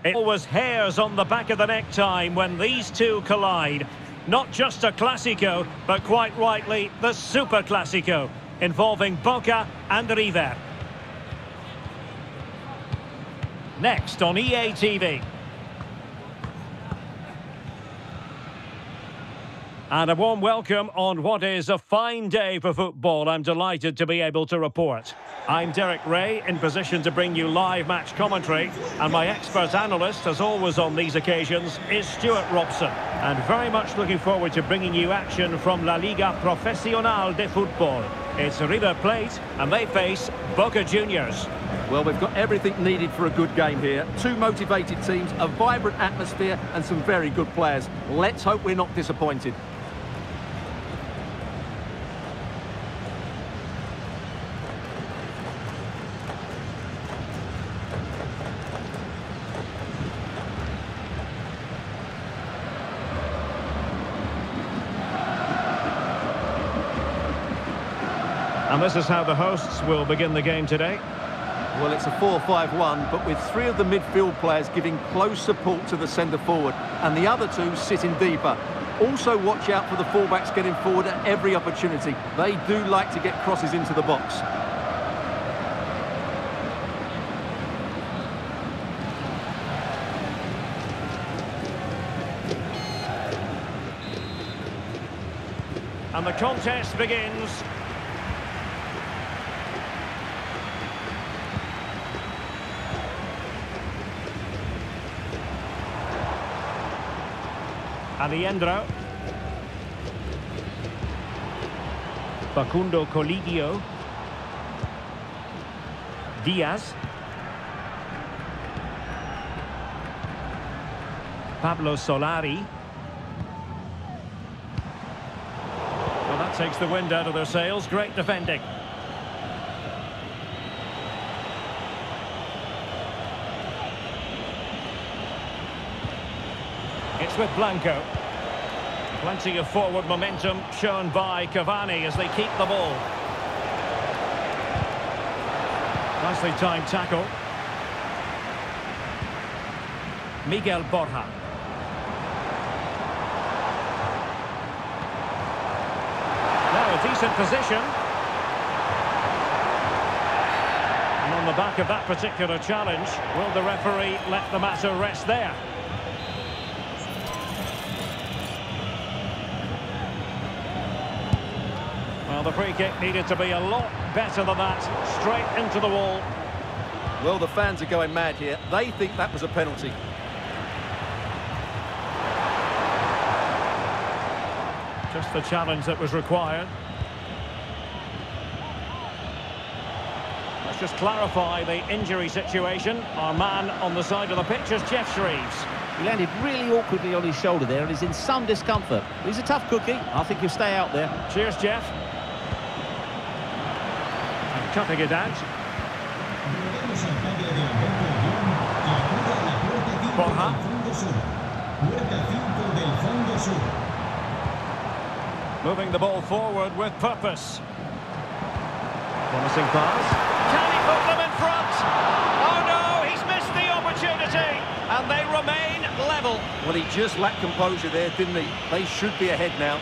It always hairs on the back of the neck time when these two collide. Not just a Clásico, but quite rightly, the Super Clásico, involving Boca and River. Next on EA TV. And a warm welcome on what is a fine day for football. I'm delighted to be able to report. I'm Derek Ray, in position to bring you live match commentary. And my expert analyst, as always on these occasions, is Stuart Robson. And very much looking forward to bringing you action from La Liga Profesional de Fútbol. It's River Plate, and they face Boca Juniors. Well, we've got everything needed for a good game here. Two motivated teams, a vibrant atmosphere, and some very good players. Let's hope we're not disappointed. And this is how the hosts will begin the game today. Well, it's a 4-5-1, but with three of the midfield players giving close support to the centre forward, and the other two sitting deeper. Also watch out for the fullbacks getting forward at every opportunity. They do like to get crosses into the box. And the contest begins. Aliendro. Facundo Colidio. Diaz. Pablo Solari. Well, that takes the wind out of their sails. Great defending. It's with Blanco. Plenty of forward momentum shown by Cavani as they keep the ball. Nicely timed tackle. Miguel Borja. Now a decent position. And on the back of that particular challenge, will the referee let the matter rest there? Well, the free kick needed to be a lot better than that. Straight into the wall. Well, the fans are going mad here. They think that was a penalty. Just the challenge that was required. Let's just clarify the injury situation. Our man on the side of the pitch is Geoff Shreeves. He landed really awkwardly on his shoulder there and is in some discomfort. He's a tough cookie. I think he'll stay out there. Cheers, Geoff. Cutting it out. Borja. Moving the ball forward with purpose. Promising pass. Can he put them in front? Oh no, he's missed the opportunity. And they remain level. Well, he just lacked composure there, didn't he? They should be ahead now.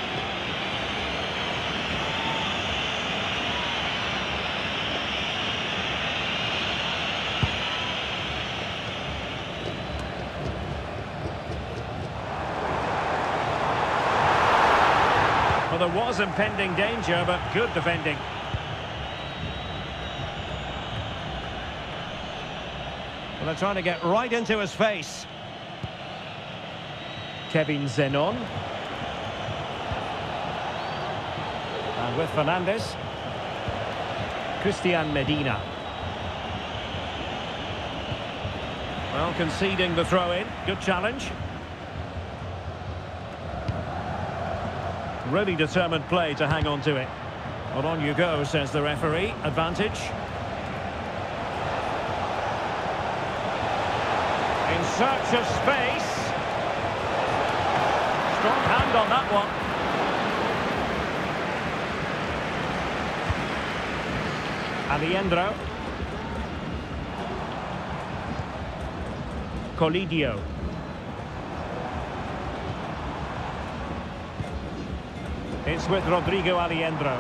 Well, there was impending danger, but good defending. Well, they're trying to get right into his face. Kevin Zenon. And with Fernandes. Christian Medina. Well, conceding the throw-in. Good challenge. Really determined play to hang on to it. Well, on you go, says the referee. Advantage. In search of space. Strong hand on that one. Colidio. It's with Rodrigo Aliendro.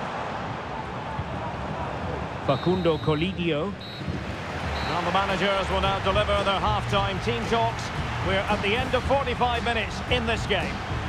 Facundo Colidio. And the managers will now deliver their half-time team talks. We're at the end of 45 minutes in this game.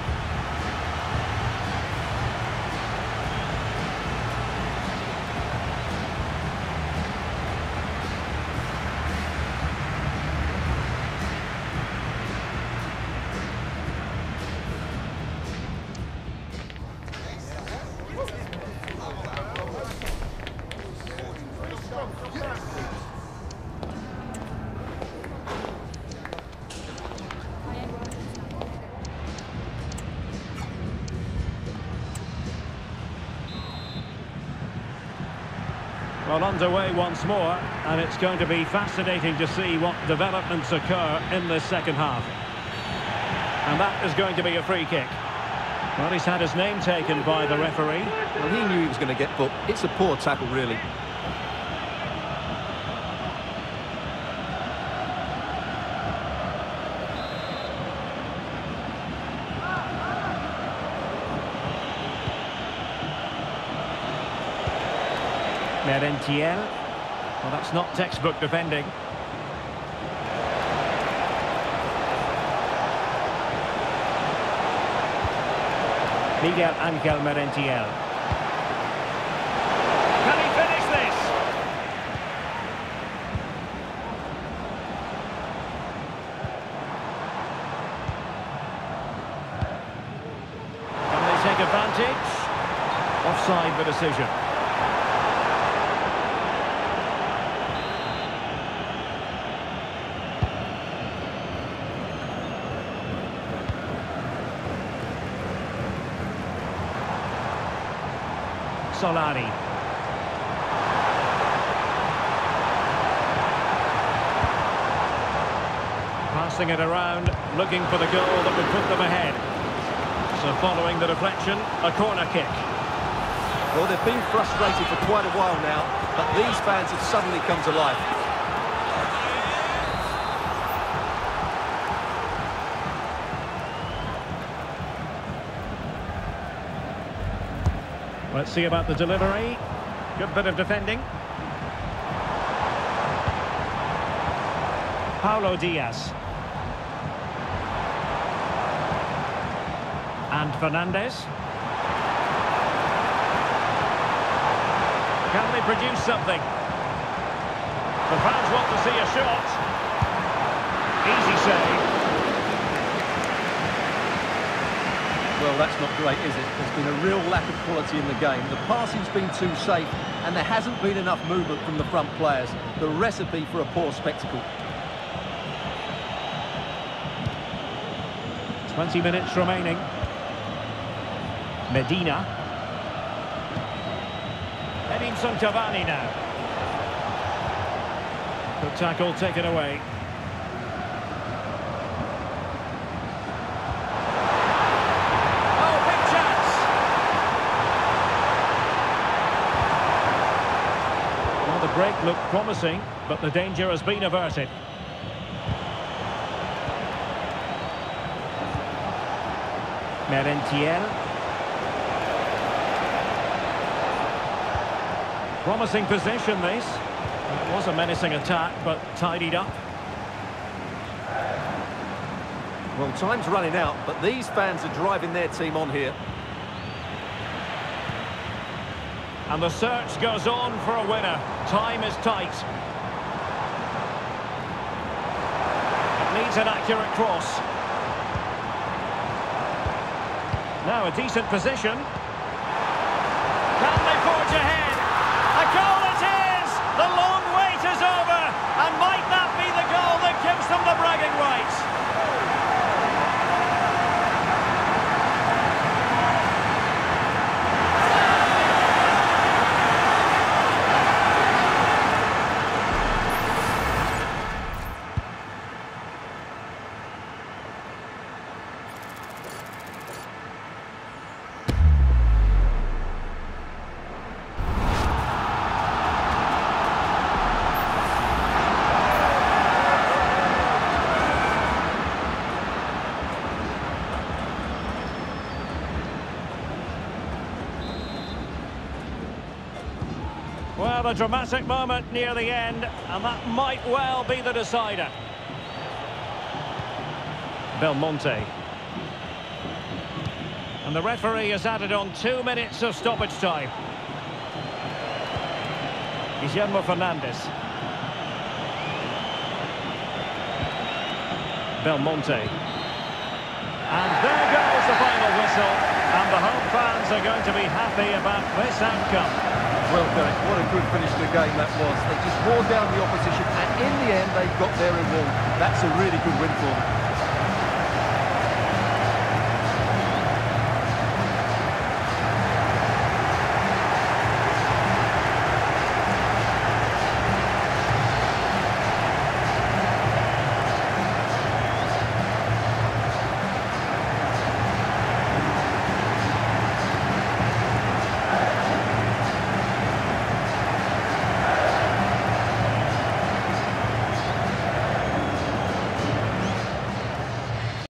Well, underway once more, and it's going to be fascinating to see what developments occur in this second half. And that is going to be a free kick. Well, he's had his name taken by the referee. Well, he knew he was going to get booked. It's a poor tackle, really. Merentiel. Well, that's not textbook defending. Miguel Ángel Merentiel. Can he finish this? Can they take advantage? Offside the decision. Solari. Passing it around, looking for the goal that would put them ahead. So following the deflection, a corner kick. Well, they've been frustrated for quite a while now, but these fans have suddenly come to life. Let's see about the delivery. Good bit of defending. Paulo Diaz. And Fernandes. Can they produce something? The fans want to see a shot. Easy save. Well, that's not great, is it? There's been a real lack of quality in the game. The passing's been too safe, and there hasn't been enough movement from the front players. The recipe for a poor spectacle. 20 minutes remaining. Medina. Edinson Cavani now. Good tackle taken away. Break looked promising, but the danger has been averted. Merentiel. Promising position, this. It was a menacing attack, but tidied up. Well, time's running out, but these fans are driving their team on here. And the search goes on for a winner. Time is tight. It needs an accurate cross. Now a decent position. Can they forge ahead? A goal it is! The long wait is over. And might that be the goal that gives them the bragging rights? Well, a dramatic moment near the end, and that might well be the decider. Belmonte. And the referee has added on 2 minutes of stoppage time. Guillermo Fernandes. Belmonte. And there goes the final whistle. And the home fans are going to be happy about this outcome. Well, Derek, what a good finish to the game that was. They just wore down the opposition, and in the end, they got their reward. That's a really good win for them.